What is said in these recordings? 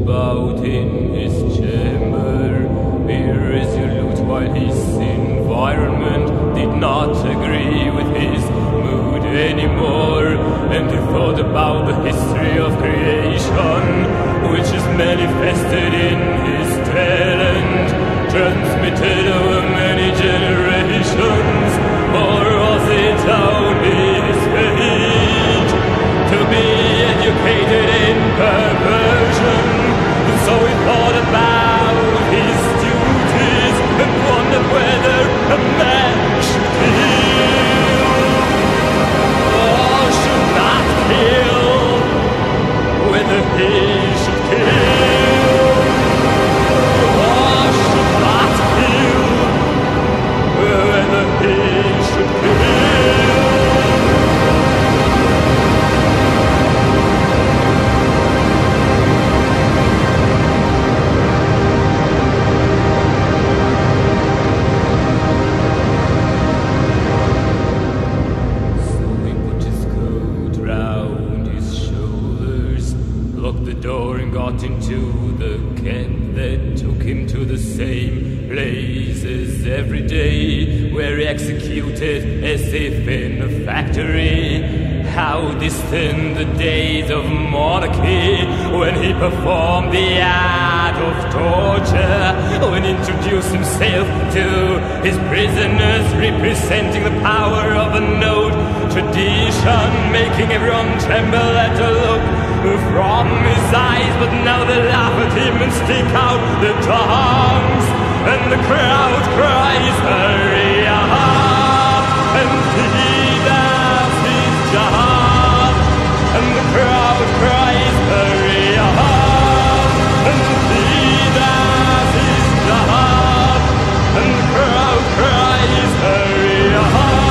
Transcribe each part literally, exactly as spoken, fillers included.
about in his chamber, irresolute, while his environment did not agree with his mood anymore, and he thought about the history of creation, which is manifested in his talent, transmitted over many generations. Or was it only his fate to be educated in perversion? And so he thought about his duties and wondered whether a man should kill or should not kill, whether he should kill or should not kill, whether he should kill. Into the camp that took him to the same places every day, where he executed as if in a factory. How distant the days of monarchy, when he performed the art of torture, when he introduced himself to his prisoners, representing the power of an old tradition, making everyone tremble at the look from his eyes. But now they laugh at him and stick out their tongues, and the crowd cries, hurry up, and he does his job. And the crowd cries, hurry up, and he does his job. And the crowd cries, hurry up.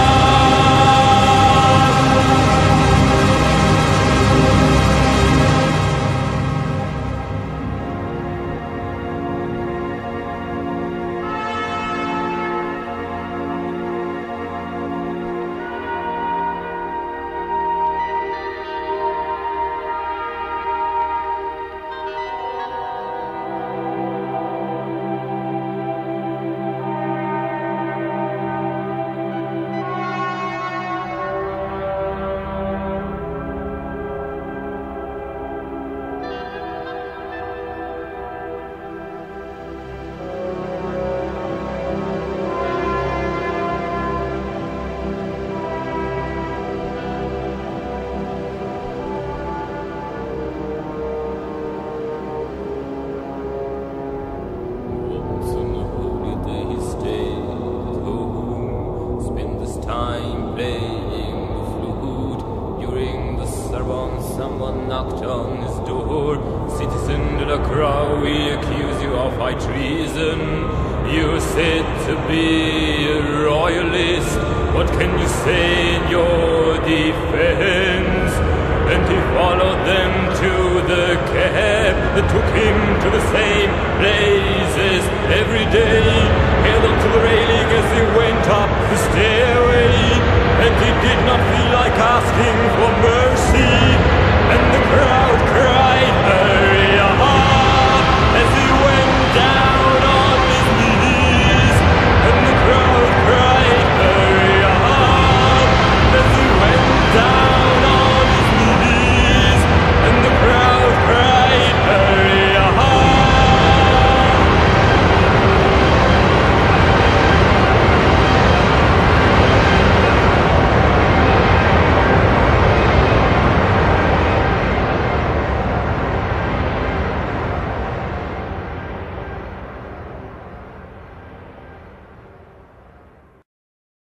Someone knocked on his door. Citizen de la Croix, we accuse you of high treason. You're said to be a royalist. What can you say in your defense? And he followed them to the cab that took him to the same places every day. Held on to the railing as he went up the stairway, and he did not feel like asking for mercy.